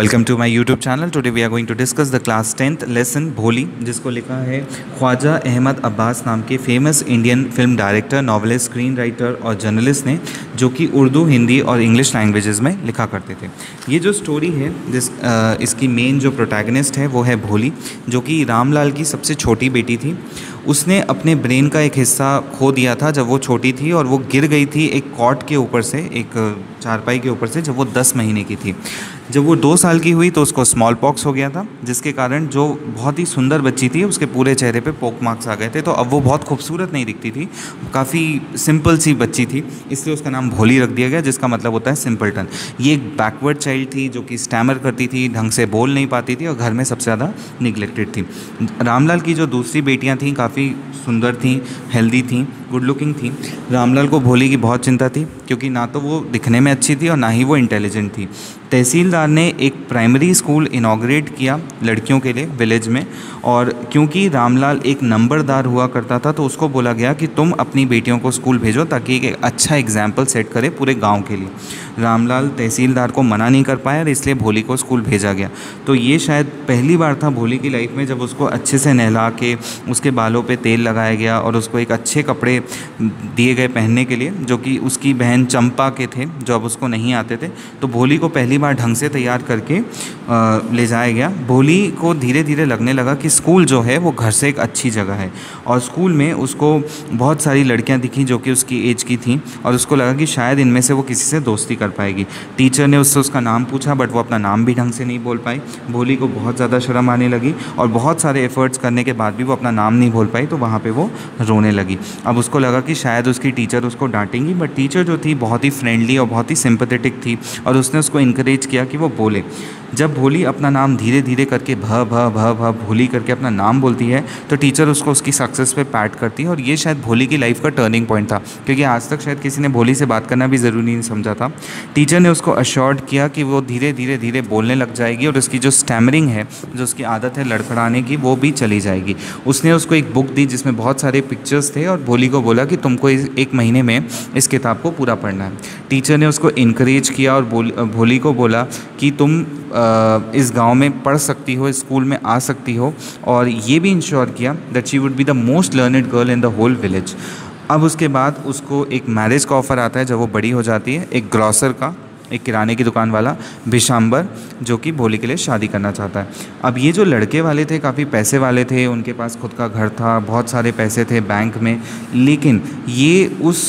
Welcome to my YouTube channel. Today we are going to discuss the class 10th lesson Bholi, जिसको लिखा है ख्वाजा अहमद अब्बास नाम के famous Indian film director, novelist, screen writer और journalist ने, जो कि उर्दू, हिंदी और इंग्लिश लैंग्वेजेस में लिखा करते थे। ये जो स्टोरी है इसकी मेन जो प्रोटैगनिस्ट है वो है भोली, जो कि रामलाल की सबसे छोटी बेटी थी। उसने अपने ब्रेन का एक हिस्सा खो दिया था जब वो छोटी थी, और वो गिर गई थी एक कॉट के ऊपर से, एक चारपाई के ऊपर से, जब वो 10 महीने की थी। जब वो 2 साल की हुई तो उसको स्मॉल पॉक्स हो गया था, जिसके कारण जो बहुत ही सुंदर बच्ची थी उसके पूरे चेहरे पे पोक मार्क्स आ गए थे। तो अब वो बहुत खूबसूरत नहीं दिखती थी, काफ़ी सिंपल सी बच्ची थी, इसलिए उसका नाम भोली रख दिया गया, जिसका मतलब होता है सिंपलटन। ये एक बैकवर्ड चाइल्ड थी जो कि स्टैमर करती थी, ढंग से बोल नहीं पाती थी और घर में सबसे ज़्यादा निगलेक्टेड थी। रामलाल की जो दूसरी बेटियाँ थीं काफ़ी सुंदर थीं, हेल्दी थीं, गुड लुकिंग थी। रामलाल को भोली की बहुत चिंता थी, क्योंकि ना तो वो दिखने में अच्छी थी और ना ही वो इंटेलिजेंट थी। तहसीलदार ने एक प्राइमरी स्कूल इनॉग्रेट किया लड़कियों के लिए विलेज में, और क्योंकि रामलाल एक नंबरदार हुआ करता था तो उसको बोला गया कि तुम अपनी बेटियों को स्कूल भेजो, ताकि एक अच्छा एग्जाम्पल सेट करे पूरे गांव के लिए। रामलाल तहसीलदार को मना नहीं कर पाया और इसलिए भोली को स्कूल भेजा गया। तो ये शायद पहली बार था भोली की लाइफ में जब उसको अच्छे से नहला के उसके बालों पे तेल लगाया गया और उसको एक अच्छे कपड़े दिए गए पहनने के लिए, जो कि उसकी बहन चंपा के थे, जो अब उसको नहीं आते थे। तो भोली को पहली बार ढंग से तैयार करके ले जाया गया। भोली को धीरे धीरे लगने लगा कि स्कूल जो है वो घर से एक अच्छी जगह है, और स्कूल में उसको बहुत सारी लड़कियां दिखी जो कि उसकी एज की थीं, और उसको लगा कि शायद इनमें से वो किसी से दोस्ती कर पाएगी। टीचर ने उससे उसका नाम पूछा, बट वो अपना नाम भी ढंग से नहीं बोल पाई। भोली को बहुत ज़्यादा शर्म आने लगी, और बहुत सारे एफर्ट्स करने के बाद भी वो अपना नाम नहीं बोल पाई, तो वहाँ पे वो रोने लगी। अब उसको लगा कि शायद उसकी टीचर उसको डांटेंगी, बट टीचर जो थी बहुत ही फ्रेंडली और बहुत ही सिंपैथेटिक थी, और उसने उसको इनकरेज किया कि वो बोले। जब भोली अपना नाम धीरे धीरे करके भ भ भ भ भोली करके अपना नाम बोलती है, तो टीचर उसको उसकी सक्सेस पे पैट करती है, और ये शायद भोली की लाइफ का टर्निंग पॉइंट था, क्योंकि आज तक शायद किसी ने भोली से बात करना भी ज़रूरी नहीं समझा था। टीचर ने उसको अश्योर्ड किया कि वो धीरे धीरे धीरे बोलने लग जाएगी, और उसकी जो स्टैमरिंग है, जो उसकी आदत है लड़खड़ाने की, वो भी चली जाएगी। उसने उसको एक बुक दी जिसमें बहुत सारे पिक्चर्स थे, और भोली को बोला कि तुमको एक महीने में इस किताब को पूरा पढ़ना है। टीचर ने उसको इनकरेज किया और भोली को बोला कि तुम इस गांव में पढ़ सकती हो, स्कूल में आ सकती हो, और ये भी इंश्योर किया that she would be the most learned girl in the whole village. अब उसके बाद उसको एक मैरिज का ऑफ़र आता है जब वो बड़ी हो जाती है, एक ग्रॉसर का, एक किराने की दुकान वाला बिशाम्बर, जो कि भोली के लिए शादी करना चाहता है। अब ये जो लड़के वाले थे काफ़ी पैसे वाले थे, उनके पास खुद का घर था, बहुत सारे पैसे थे बैंक में, लेकिन ये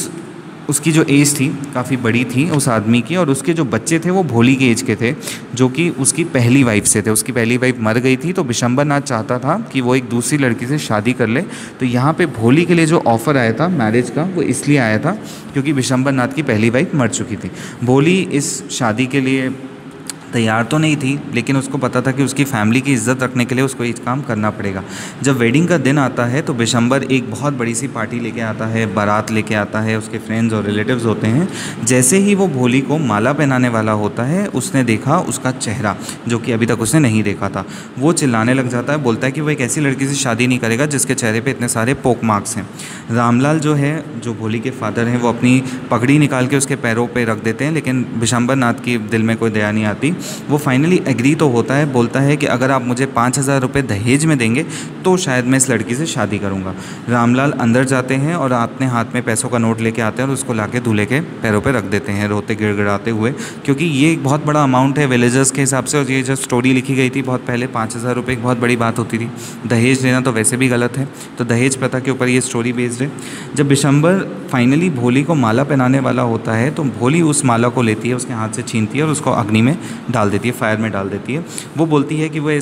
उसकी जो एज थी काफ़ी बड़ी थी उस आदमी की, और उसके जो बच्चे थे वो भोली के एज के थे, जो कि उसकी पहली वाइफ से थे। उसकी पहली वाइफ मर गई थी, तो बिशंबर नाथ चाहता था कि वो एक दूसरी लड़की से शादी कर ले। तो यहाँ पे भोली के लिए जो ऑफ़र आया था मैरिज का, वो इसलिए आया था क्योंकि बिशंबर नाथ की पहली वाइफ मर चुकी थी। भोली इस शादी के लिए तैयार तो नहीं थी, लेकिन उसको पता था कि उसकी फैमिली की इज़्ज़त रखने के लिए उसको ये काम करना पड़ेगा। जब वेडिंग का दिन आता है तो बिशंबर एक बहुत बड़ी सी पार्टी लेके आता है, बारात लेके आता है, उसके फ्रेंड्स और रिलेटिव्स होते हैं। जैसे ही वो भोली को माला पहनाने वाला होता है, उसने देखा उसका चेहरा, जो कि अभी तक उसने नहीं देखा था। वो चिल्लाने लग जाता है, बोलता है कि वो एक ऐसी लड़की से शादी नहीं करेगा जिसके चेहरे पर इतने सारे पोक मार्क्स हैं। रामलाल जो है, जो भोली के फादर हैं, वो अपनी पगड़ी निकाल के उसके पैरों पर रख देते हैं, लेकिन बिशंबर नाथ की दिल में कोई दया नहीं आती। वो फाइनली एग्री तो होता है, बोलता है कि अगर आप मुझे 5,000 रुपये दहेज में देंगे तो शायद मैं इस लड़की से शादी करूंगा। रामलाल अंदर जाते हैं और अपने हाथ में पैसों का नोट लेके आते हैं और उसको लाके दूल्हे के पैरों पे रख देते हैं, रोते गिड़गिड़ाते हुए, क्योंकि ये एक बहुत बड़ा अमाउंट है विलेजर्स के हिसाब से। और ये जो स्टोरी लिखी गई थी बहुत पहले, 5,000 रुपये एक बहुत बड़ी बात होती थी। दहेज लेना तो वैसे भी गलत है, तो दहेज प्रथा के ऊपर ये स्टोरी बेस्ड है। जब बिशंबर फाइनली भोली को माला पहनाने वाला होता है, तो भोली उस माला को लेती है, उसके हाथ से छीनती है और उसको अग्नि में डाल देती है, फायर में डाल देती है। वो बोलती है कि वो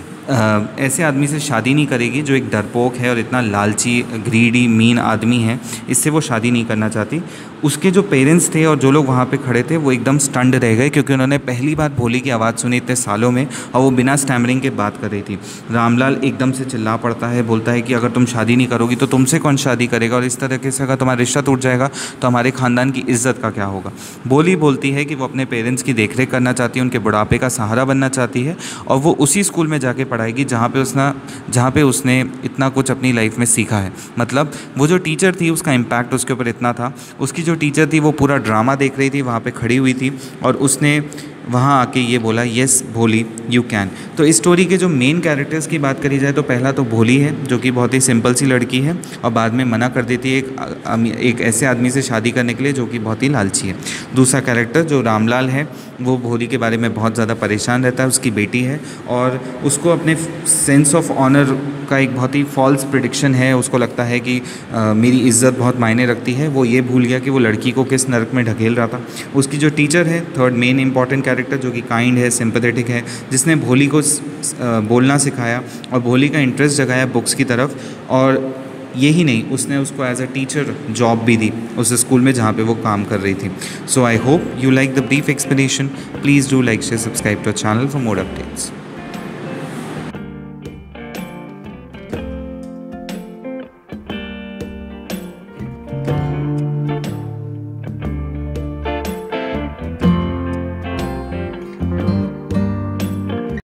ऐसे आदमी से शादी नहीं करेगी जो एक डरपोक है और इतना लालची, ग्रीडी, मीन आदमी है, इससे वो शादी नहीं करना चाहती। उसके जो पेरेंट्स थे और जो लोग वहाँ पे खड़े थे वो एकदम स्टंड रह गए, क्योंकि उन्होंने पहली बार भोली की आवाज़ सुनी इतने सालों में, और वो बिना स्टैमरिंग के बात कर रही थी। रामलाल एकदम से चिल्ला पड़ता है, बोलता है कि अगर तुम शादी नहीं करोगी तो तुमसे कौन शादी करेगा, और इस तरीके से अगर तुम्हारा रिश्ता टूट जाएगा तो हमारे ख़ानदान की इज़्ज़त का क्या होगा। भोली बोलती है कि वो अपने पेरेंट्स की देखरेख करना चाहती है, उनके बुढ़ापे का सहारा बनना चाहती है, और वो उसी स्कूल में जाके पढ़ाएगी जहाँ पे उसने इतना कुछ अपनी लाइफ में सीखा है। मतलब वो जो टीचर थी उसका इम्पैक्ट उसके ऊपर इतना था। उसकी जो टीचर थी वो पूरा ड्रामा देख रही थी, वहाँ पे खड़ी हुई थी, और उसने वहाँ आके ये बोला येस भोली यू कैन। तो इस स्टोरी के जो मेन कैरेक्टर्स की बात करी जाए तो पहला तो भोली है जो कि बहुत ही सिंपल सी लड़की है और बाद में मना कर देती है एक ऐसे आदमी से शादी करने के लिए जो कि बहुत ही लालची है। दूसरा कैरेक्टर जो रामलाल है वो भोली के बारे में बहुत ज़्यादा परेशान रहता है, उसकी बेटी है और उसको अपने सेंस ऑफ ऑनर का एक बहुत ही फॉल्स प्रिडिक्शन है। उसको लगता है कि मेरी इज़्ज़त बहुत मायने रखती है। वो ये भूल गया कि वो लड़की को किस नरक में ढकेल रहा था। उसकी जो टीचर है थर्ड मेन इंपॉर्टेंट कैरेक्टर जो कि काइंड है, सिंपैथेटिक है, जिसने भोली को बोलना सिखाया और भोली का इंटरेस्ट जगाया बुक्स की तरफ। और यही नहीं, उसने उसको एज अ टीचर जॉब भी दी उस स्कूल में जहाँ पे वो काम कर रही थी। So I hope you like the brief explanation. Please do like share subscribe to our channel for more updates.